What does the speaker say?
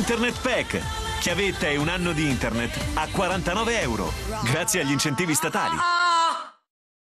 Internet Pack. Chiavetta e un anno di internet a 49 euro, grazie agli incentivi statali.